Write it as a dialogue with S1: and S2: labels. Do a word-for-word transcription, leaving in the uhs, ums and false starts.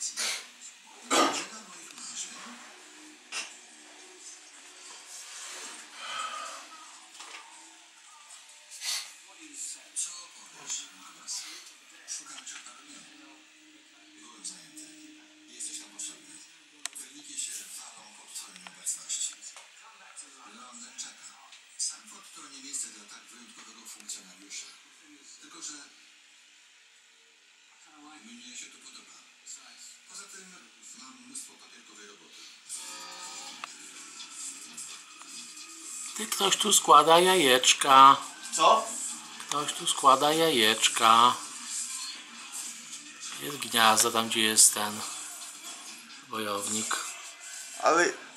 S1: Co powiesz, Nikolas? Szukam cię parę dni. Byłem zajęty. Jesteś tam potrzebny. Wyniki się walą pod twoją nieobecność. Londyn czeka. Sanford to nie miejsce dla tak wyjątkowego funkcjonariusza. Tylko, że mnie się tu podoba. Poza tym mam mnóstwo papierkowej roboty.
S2: Ty, ktoś tu składa jajeczka.
S3: Co?
S2: Ktoś tu składa jajeczka. Jest gniazdo tam, gdzie jest ten wojownik.
S3: Ale